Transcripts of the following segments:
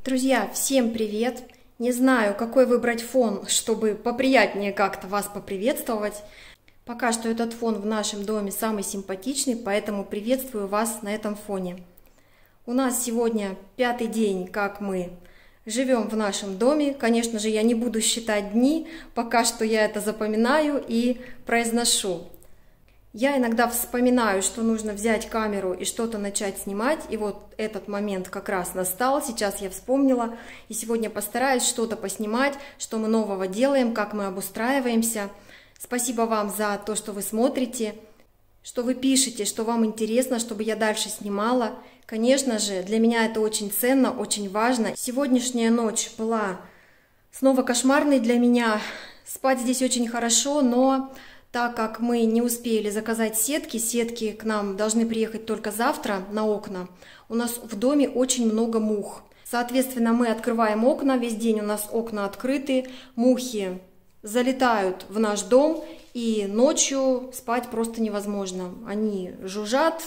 Друзья, всем привет! Не знаю, какой выбрать фон, чтобы поприятнее как-то вас поприветствовать. Пока что этот фон в нашем доме самый симпатичный, поэтому приветствую вас на этом фоне. У нас сегодня 5-й день, как мы живем в нашем доме. Конечно же, я не буду считать дни, пока что я это запоминаю и произношу. Я иногда вспоминаю, что нужно взять камеру и что-то начать снимать, и вот этот момент как раз настал, сейчас я вспомнила, и сегодня постараюсь что-то поснимать, что мы нового делаем, как мы обустраиваемся. Спасибо вам за то, что вы смотрите, что вы пишете, что вам интересно, чтобы я дальше снимала. Конечно же, для меня это очень ценно, очень важно. Сегодняшняя ночь была снова кошмарной для меня, спать здесь очень хорошо, но... Так как мы не успели заказать сетки к нам должны приехать только завтра на окна, у нас в доме очень много мух. Соответственно, мы открываем окна, весь день у нас окна открыты, мухи залетают в наш дом, и ночью спать просто невозможно. Они жужжат,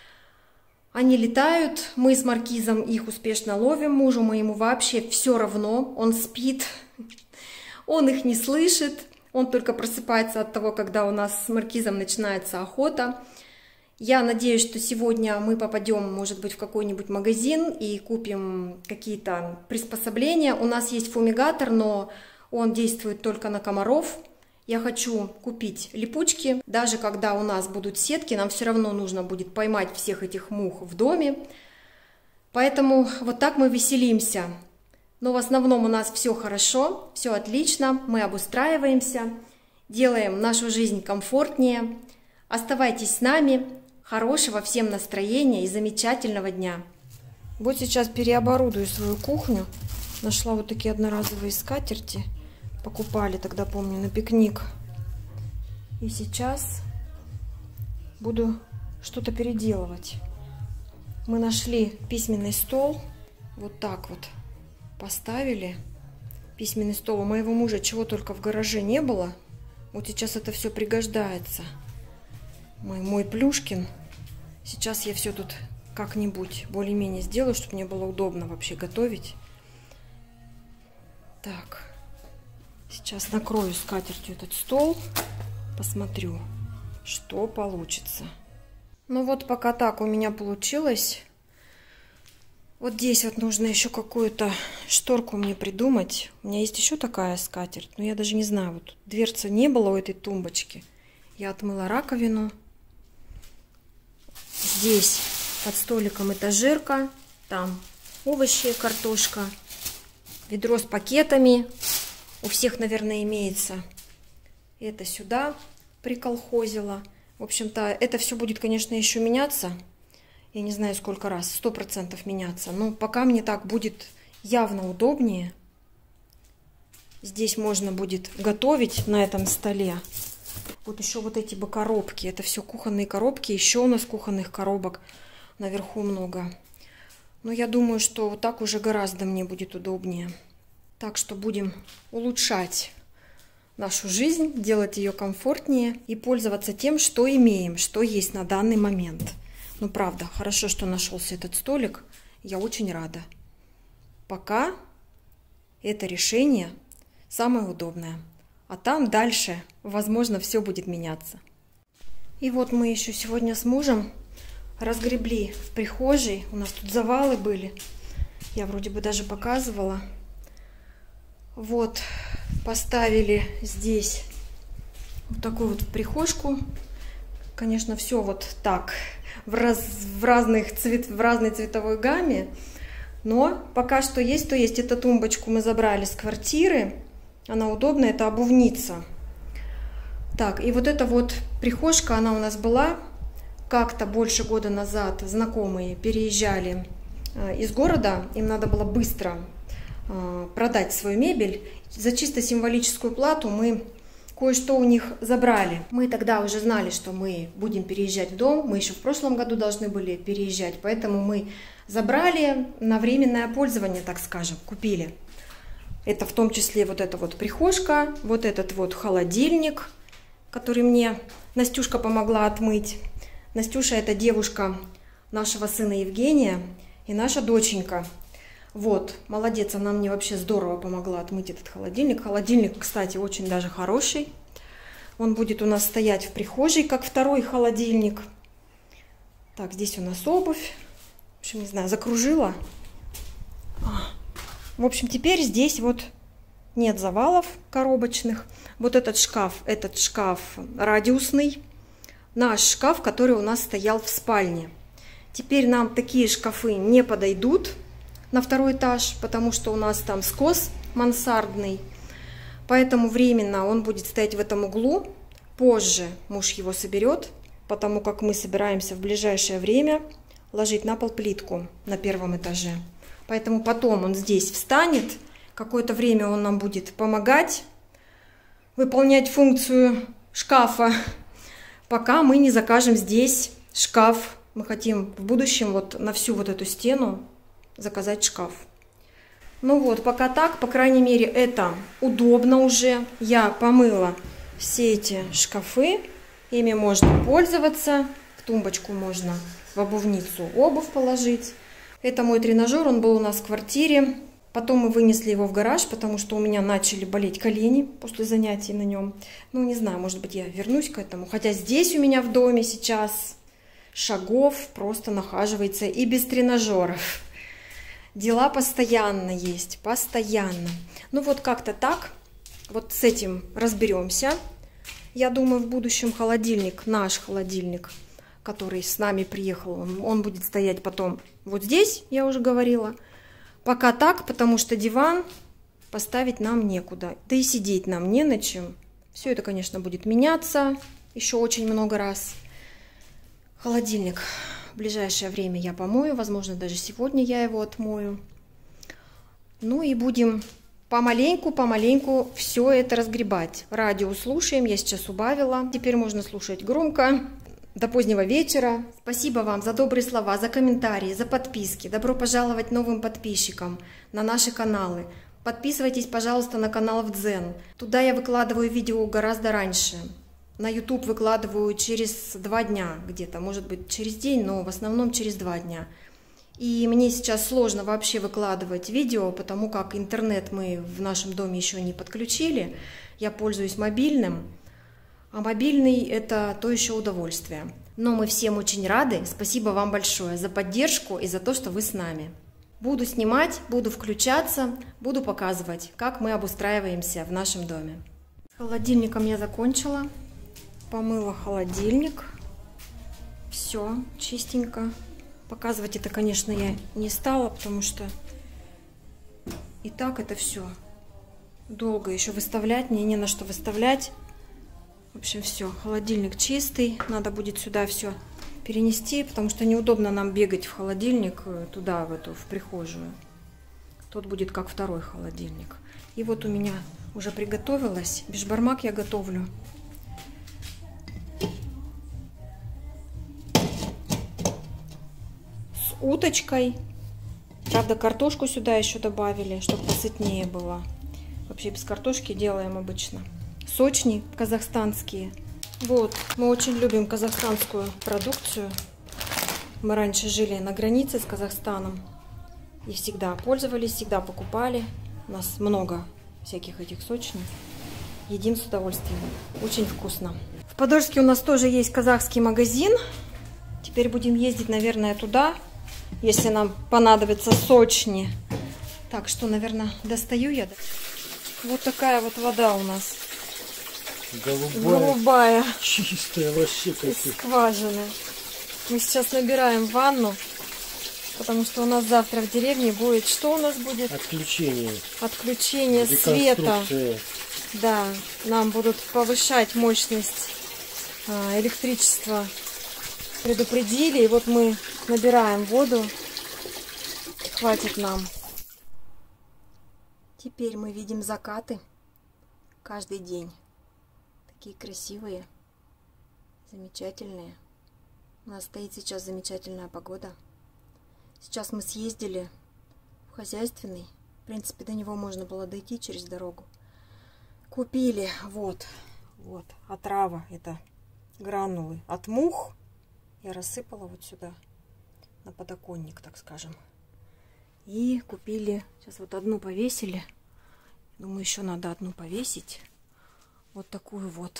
они летают, мы с Маркизом их успешно ловим, мужу моему вообще все равно, он спит, он их не слышит. Он только просыпается от того, когда у нас с Маркизом начинается охота. Я надеюсь, что сегодня мы попадем, может быть, в какой-нибудь магазин и купим какие-то приспособления. У нас есть фумигатор, но он действует только на комаров. Я хочу купить липучки. Даже когда у нас будут сетки, нам все равно нужно будет поймать всех этих мух в доме. Поэтому вот так мы веселимся. Но в основном у нас все хорошо, все отлично, мы обустраиваемся, делаем нашу жизнь комфортнее. Оставайтесь с нами, хорошего всем настроения и замечательного дня. Вот сейчас переоборудую свою кухню. Нашла вот такие одноразовые скатерти, покупали тогда, помню, на пикник. И сейчас буду что-то переделывать. Мы нашли письменный стол, вот так вот. Поставили письменный стол. У моего мужа чего только в гараже не было. Вот сейчас это все пригождается. Мой Плюшкин. Сейчас я все тут как-нибудь более-менее сделаю, чтобы мне было удобно вообще готовить. Так. Сейчас накрою скатертью этот стол. Посмотрю, что получится. Ну вот пока так у меня получилось. Вот здесь вот нужно еще какую-то шторку мне придумать. У меня есть еще такая скатерть, но я даже не знаю. Вот дверцы не было у этой тумбочки. Я отмыла раковину. Здесь под столиком этажерка. Там овощи, картошка. Ведро с пакетами. У всех, наверное, имеется. Это сюда приколхозила. В общем-то, это все будет, конечно, еще меняться. Я не знаю, сколько раз, 100% меняться. Но пока мне так будет явно удобнее. Здесь можно будет готовить на этом столе. Вот еще вот эти бы коробки. Это все кухонные коробки. Еще у нас кухонных коробок наверху много. Но я думаю, что вот так уже гораздо мне будет удобнее. Так что будем улучшать нашу жизнь, делать ее комфортнее и пользоваться тем, что имеем, что есть на данный момент. Ну, правда, хорошо, что нашелся этот столик. Я очень рада. Пока это решение самое удобное. А там дальше, возможно, все будет меняться. И вот мы еще сегодня с мужем разгребли в прихожей. У нас тут завалы были. Я вроде бы даже показывала. Вот, поставили здесь вот такую вот прихожку. Конечно, все вот так. В разной цветовой гамме, но пока что есть, то есть. Эту тумбочку мы забрали с квартиры, она удобная, это обувница. Так, и вот эта вот прихожка, она у нас была как-то больше года назад, знакомые переезжали из города, им надо было быстро продать свою мебель, за чисто символическую плату мы кое-что у них забрали. Мы тогда уже знали, что мы будем переезжать в дом. Мы еще в прошлом году должны были переезжать. Поэтому мы забрали на временное пользование, так скажем, купили. Это в том числе вот эта вот прихожка, вот этот вот холодильник, который мне Настюшка помогла отмыть. Настюша — это девушка нашего сына Евгения и наша доченька. Вот, молодец, она мне вообще здорово помогла отмыть этот холодильник. Холодильник, кстати, очень даже хороший. Он будет у нас стоять в прихожей, как второй холодильник. Так, здесь у нас обувь. В общем, не знаю, закружила. В общем, теперь здесь вот нет завалов коробочных. Вот этот шкаф радиусный. Наш шкаф, который у нас стоял в спальне. Теперь нам такие шкафы не подойдут на второй этаж, потому что у нас там скос мансардный. Поэтому временно он будет стоять в этом углу. Позже муж его соберет, потому как мы собираемся в ближайшее время ложить на пол плитку на первом этаже. Поэтому потом он здесь встанет. Какое-то время он нам будет помогать выполнять функцию шкафа, пока мы не закажем здесь шкаф. Мы хотим в будущем вот на всю вот эту стену заказать шкаф. Ну вот, пока так, по крайней мере, это удобно уже. Я помыла все эти шкафы, ими можно пользоваться. В тумбочку можно, в обувницу обувь положить. Это мой тренажер, он был у нас в квартире. Потом мы вынесли его в гараж, потому что у меня начали болеть колени после занятий на нем. Ну, не знаю, может быть, я вернусь к этому. Хотя здесь у меня в доме сейчас шагов просто нахаживается и без тренажеров. Дела постоянно есть, постоянно. Ну, вот как-то так. Вот с этим разберемся. Я думаю, в будущем холодильник, наш холодильник, который с нами приехал, он будет стоять потом вот здесь, я уже говорила. Пока так, потому что диван поставить нам некуда. Да и сидеть нам не на чем. Все это, конечно, будет меняться еще очень много раз. Холодильник в ближайшее время я помою. Возможно, даже сегодня я его отмою. Ну и будем помаленьку все это разгребать. Радио слушаем. Я сейчас убавила. Теперь можно слушать громко. До позднего вечера. Спасибо вам за добрые слова, за комментарии, за подписки. Добро пожаловать новым подписчикам на наши каналы. Подписывайтесь, пожалуйста, на канал в Дзен. Туда я выкладываю видео гораздо раньше. На YouTube выкладываю через 2 дня где-то, может быть через день, но в основном через 2 дня. И мне сейчас сложно вообще выкладывать видео, потому как интернет мы в нашем доме еще не подключили. Я пользуюсь мобильным. А мобильный – это то еще удовольствие. Но мы всем очень рады. Спасибо вам большое за поддержку и за то, что вы с нами. Буду снимать, буду включаться, буду показывать, как мы обустраиваемся в нашем доме. С холодильником я закончила. Помыла холодильник. Все чистенько. Показывать это, конечно, я не стала, потому что и так это все долго еще выставлять. Мне не на что выставлять. В общем, все, холодильник чистый. Надо будет сюда все перенести, потому что неудобно нам бегать в холодильник туда, в прихожую. Тут будет как второй холодильник. И вот у меня уже приготовилось. Бешбармак я готовлю. С уточкой. Правда, картошку сюда еще добавили, чтобы посытнее было. Вообще без картошки делаем обычно. Сочни казахстанские. Вот, мы очень любим казахстанскую продукцию. Мы раньше жили на границе с Казахстаном и всегда пользовались, всегда покупали. У нас много всяких этих сочней. Едим с удовольствием. Очень вкусно. В Подольске у нас тоже есть казахский магазин. Теперь будем ездить, наверное, туда, если нам понадобятся сочни. Так, что, наверное, достаю я. Вот такая вот вода у нас. Голубая. Чистая вообще. Из скважины. Мы сейчас набираем ванну, потому что у нас завтра в деревне будет... Что у нас будет? Отключение. Отключение света. Да, нам будут повышать мощность электричества. Предупредили, и вот мы набираем воду. Хватит нам. Теперь мы видим закаты каждый день. Такие красивые, замечательные. У нас стоит сейчас замечательная погода. Сейчас мы съездили в хозяйственный. В принципе, до него можно было дойти через дорогу. Купили вот отрава, это гранулы от мух. Я рассыпала вот сюда, на подоконник, так скажем. И купили, сейчас вот одну повесили. Думаю, еще надо одну повесить. Вот такую вот.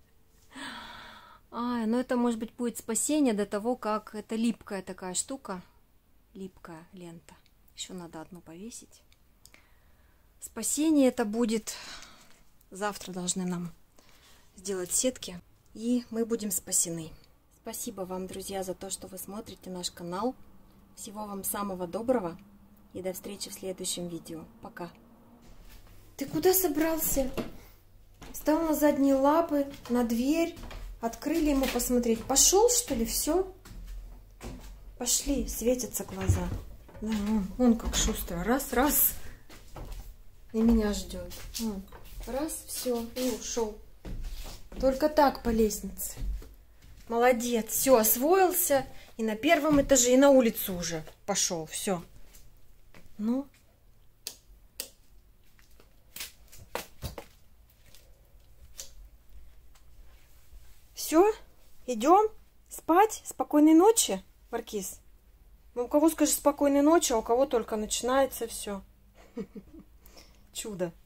Ну это, может быть, будет спасение до того, как это липкая такая штука. Липкая лента. Еще надо одну повесить. Спасение это будет. Завтра должны нам сделать сетки. И мы будем спасены. Спасибо вам, друзья, за то, что вы смотрите наш канал. Всего вам самого доброго. И до встречи в следующем видео. Пока. Ты куда собрался? Встал на задние лапы, на дверь. Открыли ему посмотреть. Пошел, что ли? Все? Пошли, светятся глаза. Да, он как шустрый. Раз, раз. И меня ждет. Раз, все, и ушел. Только так по лестнице. Молодец. Все, освоился. И на первом этаже, и на улицу уже пошел. Все. Ну. Все, идем спать. Спокойной ночи, Маркиз. Ну, у кого скажешь спокойной ночи, а у кого только начинается все. Чудо.